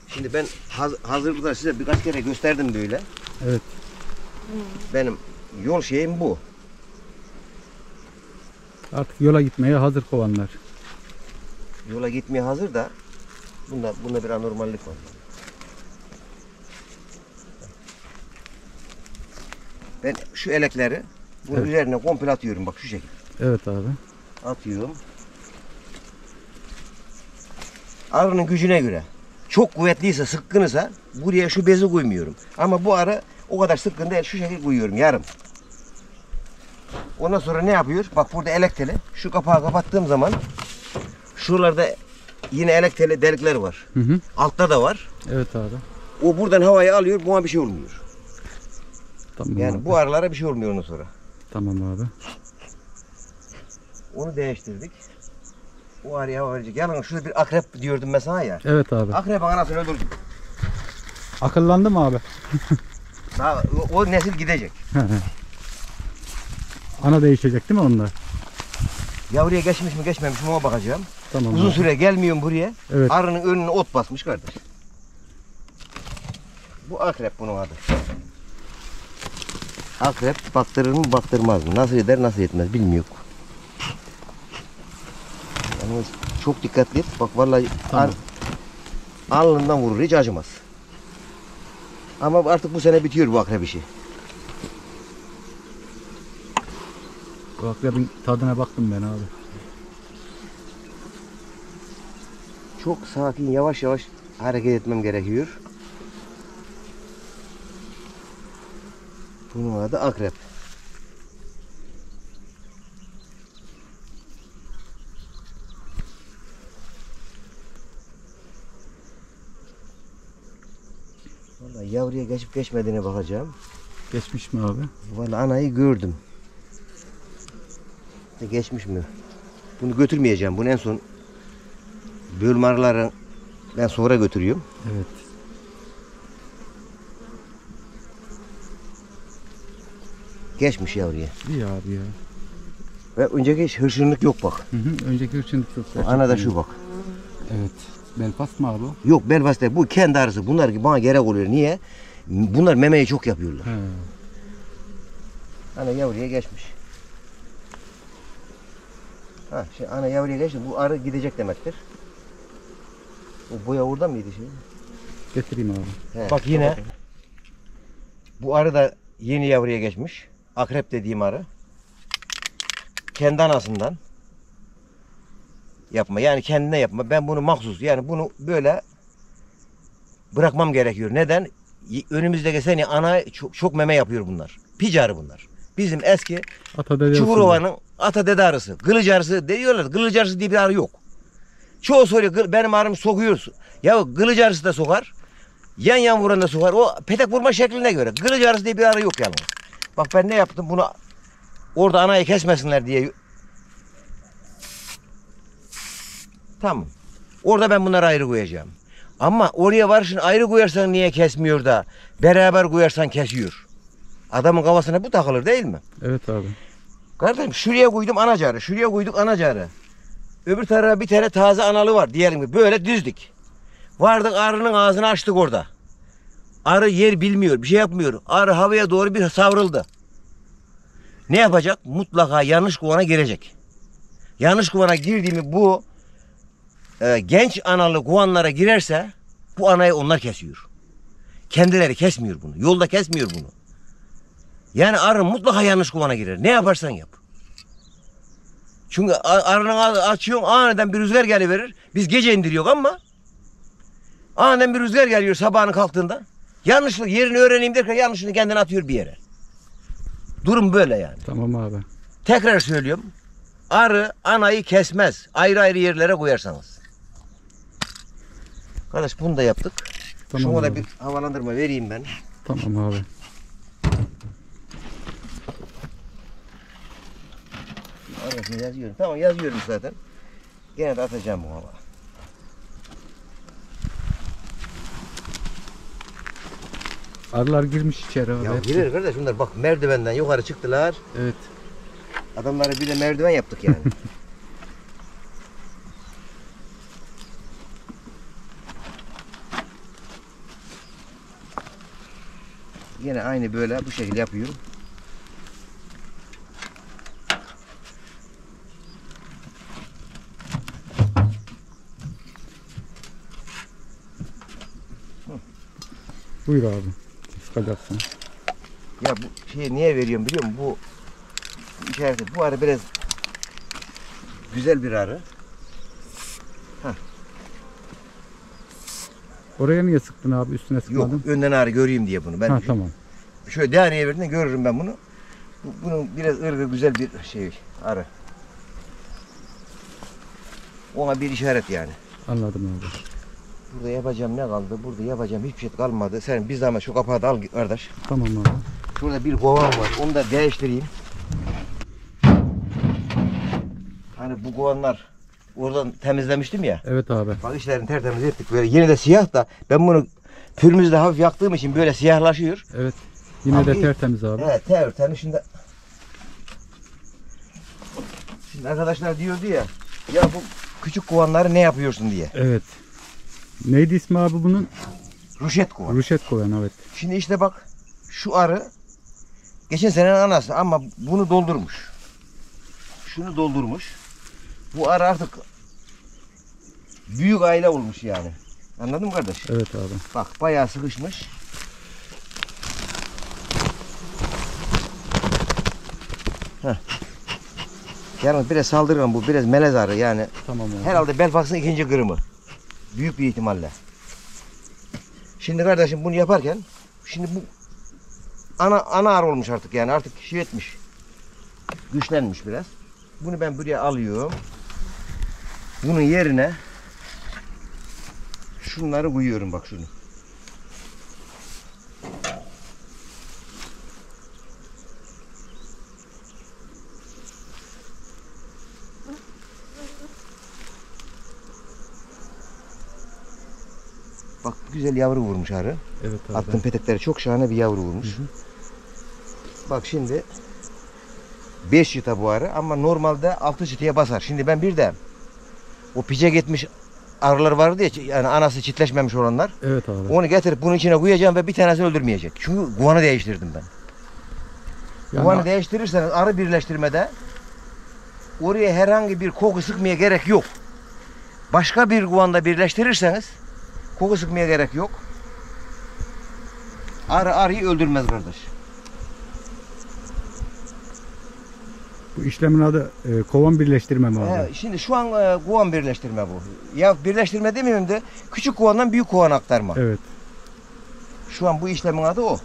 Şimdi ben hazırlıkta size birkaç kere gösterdim böyle. Evet. Benim yol şeyim bu. Artık yola gitmeye hazır kovanlar. Yola gitmeye hazır da bunda bir anormallik var. Ben şu elekleri bunun üzerine komple atıyorum bak şu şekilde. Evet abi. Atıyorum. Arının gücüne göre. Çok kuvvetliyse, sıkkınsa buraya şu bezi koymuyorum. Ama bu arı o kadar sıkkın değil. Şu şekilde koyuyorum yarım. Ondan sonra ne yapıyor? Bak burada elekteli. Şu kapağı kapattığım zaman şuralarda yine elekteli delikler var. Hı hı. Altta da var. Evet abi. O buradan havayı alıyor. Buna bir şey olmuyor. Tamam Yani abi. bu arılara bir şey olmuyor ondan sonra. Tamam abi. Onu değiştirdik. O arıya hava verecek. Yalnız şurada bir akrep diyordum mesela ya. Evet abi. Akrep anasını öldürdüm. Akıllandı mı abi? Daha o nesil gidecek. Ana değişecek değil mi onda? Yavruya geçmiş mi geçmemiş mi ona bakacağım. Tamam. Uzun abi. süre gelmiyorum buraya. Evet. Arının önüne ot basmış kardeş. Bu akrep bunun adı. Akrep baktırır mı baktırmaz mı? Nasıl eder nasıl etmez bilmiyor. Yani çok dikkatli et. Bak vallahi Tamam. alnından vurur hiç acımaz. Ama artık bu sene bitiyor bu akrep işi. Bu akrebin tadına baktım ben abi. Çok sakin yavaş yavaş hareket etmem gerekiyor. Bunun adı akrep. Vallahi yavruya geçip geçmediğine bakacağım. Geçmiş mi abi? Vallahi anayı gördüm. Geçmiş mi? Bunu götürmeyeceğim. Bunu en son bölme arıları ben sonra götürüyorum. Evet. Geçmiş yavruya. İyi abi ya. Ve önceki hiç hırçınlık yok bak. Hı hı. Önceki üçün çok Ana da şu bak. Evet. Belfast mı abi o? Yok Belfast değil. Bu kendi arısı. Bunlar gibi bana gerek oluyor. Niye? Bunlar memeyi çok yapıyorlar. He. Ana yavruya geçmiş. Ha, ana yavruya geçti. Bu arı gidecek demektir. O boya orada mıydı şimdi? Getireyim abi. He. Bak yine bu arı da yeni yavruya geçmiş. Akrep dediğim arı. Kendi anasından yapma. Yani kendine yapma. Ben bunu mahsus. Yani bunu böyle bırakmam gerekiyor. Neden? Önümüzdeki sene ana çok meme yapıyor bunlar. Pic arı bunlar. Bizim eski Çukurova'nın ata dede arısı. Kılıç arısı diyorlar. Kılıç arısı diye bir arı yok. Çoğu soruyor benim arım sokuyor. Ya kılıç arısı da sokar. Yan vuran da sokar. O petek vurma şekline göre. Kılıç arısı diye bir arı yok yalnız. Bak ben ne yaptım bunu orada anayı kesmesinler diye. Tamam. Orada ben bunları ayrı koyacağım. Ama oraya varışın ayrı koyarsan niye kesmiyor da beraber koyarsan kesiyor. Adamın kafasına bu takılır değil mi? Evet abi. Kardeşim şuraya koydum anacarı, şuraya koyduk anacarı. Öbür tarafa bir tane taze analı var diyelim ki böyle düzdük. Vardık arının ağzını açtık orada. Arı yer bilmiyor, bir şey yapmıyor. Arı havaya doğru bir savruldu. Ne yapacak? Mutlaka yanlış kovana girecek. Yanlış kovana girdiğimi bu genç analı kovanlara girerse bu anayı onlar kesiyor. Kendileri kesmiyor bunu. Yolda kesmiyor bunu. Yani arı mutlaka yanlış kovana girer. Ne yaparsan yap. Çünkü arının ağzını açıyorsun aniden bir rüzgar geliverir. Biz gece indiriyor ama aniden bir rüzgar geliyor sabahın kalktığında. Yanlışlık yerini öğreneyim derken yanlışını kendini atıyor bir yere. Durum böyle yani. Tamam abi. Tekrar söylüyorum. Arı anayı kesmez. Ayrı ayrı yerlere koyarsanız. Kardeş bunu da yaptık. Tamam Şuna da abi. bir havalandırma vereyim ben. Tamam abi. Arasını yazıyorum. Tamam yazıyorum zaten. Gene de atacağım bu hava. Arılar girmiş içeri abi. Ya girer kardeş bunlar bak merdivenden yukarı çıktılar. Evet. Adamlara bir de merdiven yaptık yani. Yine aynı böyle bu şekilde yapıyorum. Buyur abi. Sıkacaksın. Ya bu şeyi niye veriyorum biliyor musun? Bu işareti, bu arı biraz güzel bir arı. Oraya niye sıktın abi? Üstüne Yok, sıkmadın. önden arı göreyim diye bunu. Ben Ha tamam. şöyle değerliye verdiğinde görürüm ben bunu. Bunun biraz ırgı güzel bir şey arı. Ona bir işaret yani. Anladım abi. Burada yapacağım ne kaldı? Burada yapacağım hiçbir şey kalmadı. Sen bir zahmet şu kapağı da al kardeş. Tamam abi. Şurada bir kovan var. Onu da değiştireyim. Hani bu kovanlar oradan temizlemiştim ya. Evet abi. Bak işlerini tertemiz ettik. Böyle yine de siyah da ben bunu pürmüzle hafif yaktığım için böyle siyahlaşıyor. Evet. Yine Abi, de tertemiz abi. Evet tertemiz. Şimdi arkadaşlar diyordu ya bu küçük kovanları ne yapıyorsun diye. Evet. Neydi ismi abi bunun? Ruşet kovan. Ruşet kovan evet. Şimdi işte bak şu arı geçen senenin anası ama bunu doldurmuş. Şunu doldurmuş. Bu arı artık büyük aile olmuş yani. Anladın mı kardeş? Evet abi. Bak bayağı sıkışmış. Heh. Yalnız biraz saldırgan bu. Biraz melez arı yani. Tamam abi. Herhalde Belfax'ın ikinci kırımı. Büyük bir ihtimalle. Şimdi kardeşim bunu yaparken şimdi bu ana arı olmuş artık yani artık şey etmiş. Güçlenmiş biraz. Bunu ben buraya alıyorum. Bunun yerine şunları koyuyorum bak şunu. Bak güzel yavru vurmuş arı. Evet abi. Attığım petekleri çok şahane bir yavru vurmuş. Hı hı. Bak şimdi 5 çıta bu arı ama normalde 6 çıtaya basar. Şimdi ben bir de o pice gitmiş arılar vardı ya yani anası çitleşmemiş olanlar. Evet abi. Onu getirip bunun içine koyacağım ve bir tanesini öldürmeyecek. Çünkü kovanı değiştirdim ben. Yani- Kovanı değiştirirseniz arı birleştirmede oraya herhangi bir koku sıkmaya gerek yok. Başka bir kuvanda birleştirirseniz koku sıkmaya gerek yok. Arıyı öldürmez kardeş. Bu işlemin adı kovan birleştirme mi abi? Şimdi şu an kovan birleştirme bu. Ya birleştirme demeyeyim de küçük kovandan büyük kovan aktarma. Evet. Şu an bu işlemin adı o.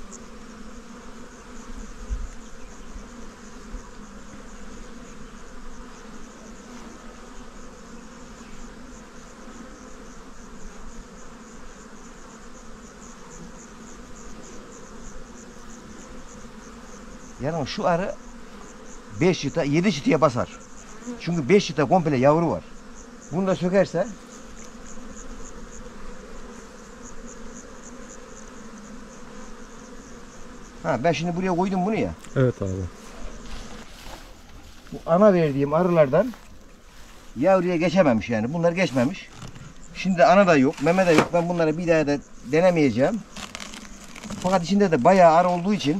Yani şu arı 5 çıta 7 çıtaya basar. Çünkü 5 çıta komple yavru var. Bunu da sökerse ben şimdi buraya koydum bunu ya. Evet abi. Bu ana verdiğim arılardan yavruya geçememiş yani. Bunlar geçmemiş. Şimdi ana da yok, meme de yok. Ben bunları bir daha da denemeyeceğim. Fakat içinde de bayağı arı olduğu için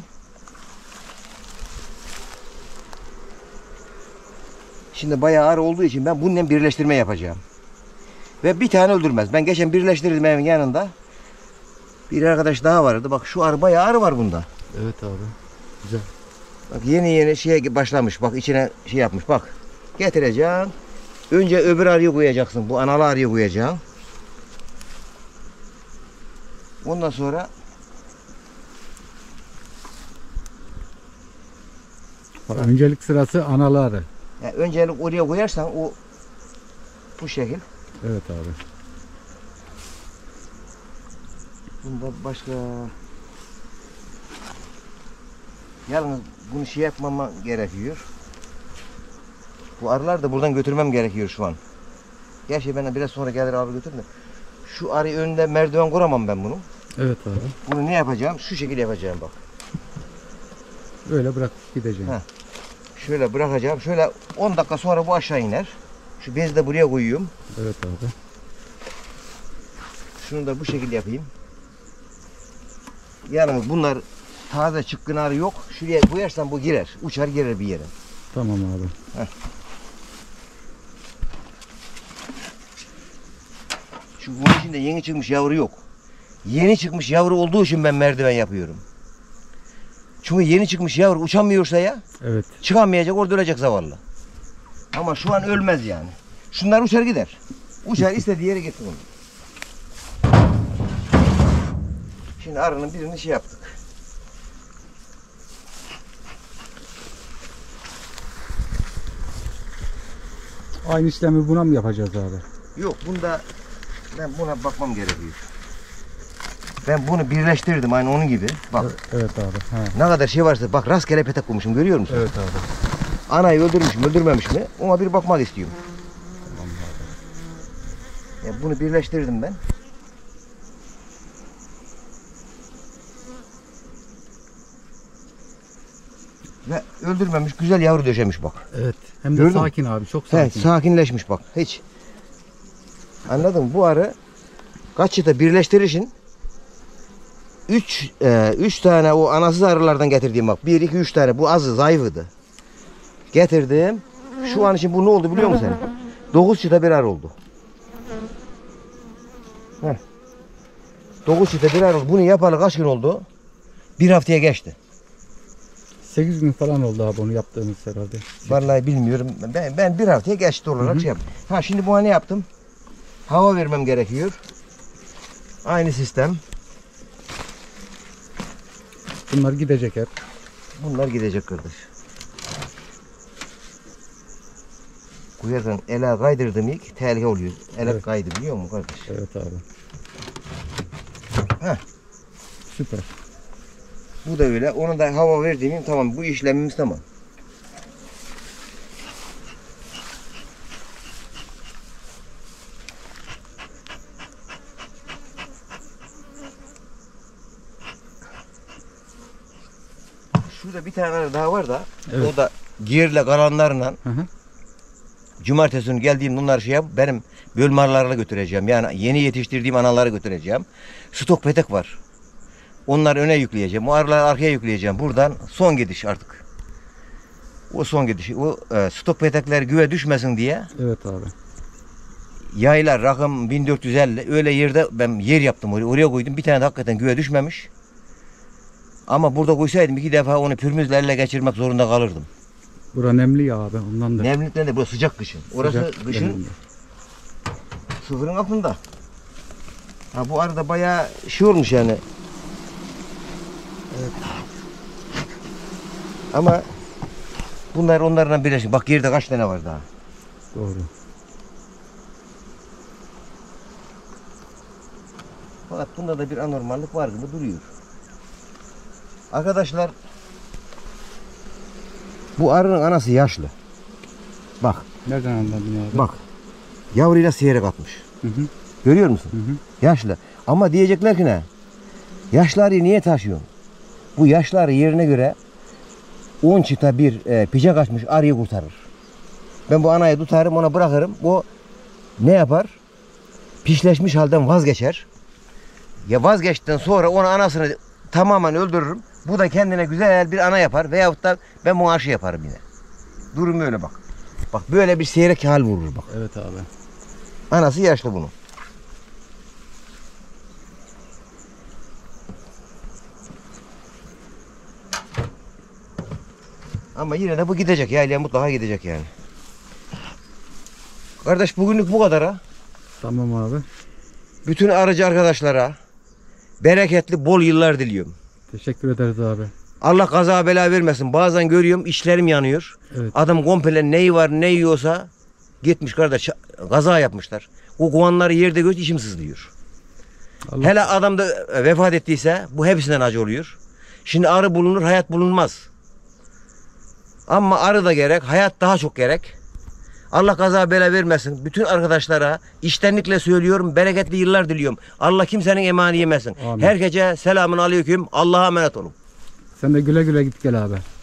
şimdi bayağı arı olduğu için ben bununla birleştirme yapacağım. Ve bir tane öldürmez. Ben geçen birleştirdim evin yanında. Bir arkadaş daha vardı. Bak şu arı bayağı arı var bunda. Evet abi. Güzel. Bak yeni şeye başlamış. Bak içine şey yapmış. Bak getireceksin. Önce öbür arıyı koyacaksın. Bu analı arıyı koyacaksın. Ondan sonra Bak, öncelik sırası anaları. yani öncelik oraya koyarsan o bu şekil. Evet abi. Bunda başka yalnız bunu şey yapmama gerekiyor. Bu arılar da buradan götürmem gerekiyor şu an. Gerçi ben biraz sonra gelir abi götürürüm de. Şu arı önünde merdiven kuramam ben bunu. Evet abi. Bunu ne yapacağım? Şu şekilde yapacağım bak. Böyle bırakıp gideceğim. Heh. Şöyle bırakacağım. Şöyle 10 dakika sonra bu aşağı iner. Şu bezi de buraya koyuyorum. Evet abi. Şunu da bu şekilde yapayım. Yalnız bunlar taze çıkkın arı yok. Şuraya koyarsan bu girer. Uçar girer bir yere. Tamam abi. Şu bunun içinde yeni çıkmış yavru yok. Yeni çıkmış yavru olduğu için ben merdiven yapıyorum. Çünkü yeni çıkmış yavru uçamıyorsa ya Evet. çıkamayacak, orada ölecek zavallı. Ama şu an ölmez yani. Şunlar uçar gider. Uçar istediği yere gitsin onu. Şimdi arının birini şey yaptık. Aynı işlemi buna mı yapacağız abi? Yok bunda ben buna bakmam gerekiyor. Ben bunu birleştirdim aynı onun gibi. Bak Evet abi. Ha. ne kadar şey varsa bak rastgele petek koymuşum görüyor musun? Evet abi. Anayı öldürmüşüm öldürmemiş mi? Ona bir bakmak istiyorum. Tamam abi. Ya bunu birleştirdim ben. Ve öldürmemiş güzel yavru döşemiş bak. Evet. Hem de Gördün mü? sakin abi. Çok He, sakin. sakinleşmiş bak hiç. Anladın mı? Bu arı kaç çıta birleştirişin 3 tane o anasız arılardan getirdiğim bak. 1 2 3 tane bu azı zayıfıydı. Getirdim. Şu an için bu ne oldu biliyor musun sen? 9 çıta bir arı oldu. Heh. 9 çıta bir arı oldu. Bunu yapalı kaç gün oldu? Bir haftaya geçti. 8 gün falan oldu abi onu yaptığımız herhalde. Vallahi bilmiyorum. Ben bir haftaya geçti olarak şey yaptım. Ha şimdi buna ne yaptım? Hava vermem gerekiyor. Aynı sistem. Bunlar gidecek hep. Bunlar gidecek kardeş. Kuyarken ele kaydırdım ilk tehlike oluyor. Ele Evet. kaydı biliyor musun kardeş? Evet abi. Heh. Süper. Bu da öyle. Onu da hava verdiğim tamam bu işlemimiz tamam. Şurada bir tane daha var da Evet. o da girle kalanlarla Hı hı. cumartesi günü geldiğimde bunları şey yap benim bölmarlarla götüreceğim. Yani yeni yetiştirdiğim analara götüreceğim. Stok petek var. Onları öne yükleyeceğim. O arıları arkaya yükleyeceğim. Buradan son gidiş artık. O son gidiş. O stok petekler güve düşmesin diye Evet abi. yaylar rakım 1450 öyle yerde ben yer yaptım oraya koydum. Bir tane de hakikaten güve düşmemiş. Ama burada koysaydım 2 defa onu pürmüzle elle geçirmek zorunda kalırdım. Bura nemli ya abi ondan da. Nemlikten de bu sıcak kışın. Orası Sıcak, kışın nemli. sıfırın altında. Ha bu arada bayağı şey olmuş yani. Evet. Ama bunlar onlarla birleşik. Bak geride kaç tane var daha. Doğru. Fakat bunda da bir anormallik var gibi duruyor. Arkadaşlar bu arının anası yaşlı. Bak Nereden anladın abi? bak yavruyla seyrek atmış. Hı hı. Görüyor musun? Hı hı. Yaşlı. Ama diyecekler ki ne? Yaşlı arıyı niye taşıyorsun? Bu yaşlı arı yerine göre 10 çıta bir pice kaçmış arıyı kurtarır. Ben bu anayı tutarım ona bırakırım. O ne yapar? Pişleşmiş halden vazgeçer. Ya vazgeçtikten sonra onu anasını tamamen öldürürüm. Bu da kendine güzel bir ana yapar. Veyahut da ben bunu aşı yaparım yine. Durum öyle bak. Bak böyle bir seyrek hal vurur bak. Evet abi. Anası yaşlı bunun. Ama yine de bu gidecek. Yaylaya mutlaka gidecek yani. Kardeş bugünlük bu kadar ha. Tamam abi. Bütün arıcı arkadaşlara bereketli bol yıllar diliyorum. Teşekkür ederiz abi. Allah kaza bela vermesin. Bazen görüyorum işlerim yanıyor. Evet. Adam komple neyi var ne yiyorsa gitmiş kardeş kaza yapmışlar. O kovanları yerde göz içim sızlıyor. Allah, Hele adam da vefat ettiyse bu hepsinden acı oluyor. Şimdi arı bulunur hayat bulunmaz. Ama arı da gerek hayat daha çok gerek. Allah kaza bela vermesin. Bütün arkadaşlara içtenlikle söylüyorum. Bereketli yıllar diliyorum. Allah kimsenin emanı yemesin. Amin. Herkese selamun aleyküm. Allah'a emanet olun. sen de güle güle git gel abi.